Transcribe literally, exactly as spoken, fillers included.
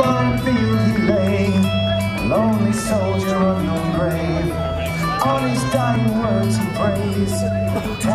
farm field he lay, a lonely soldier, unknown grave. On his dying words he prays.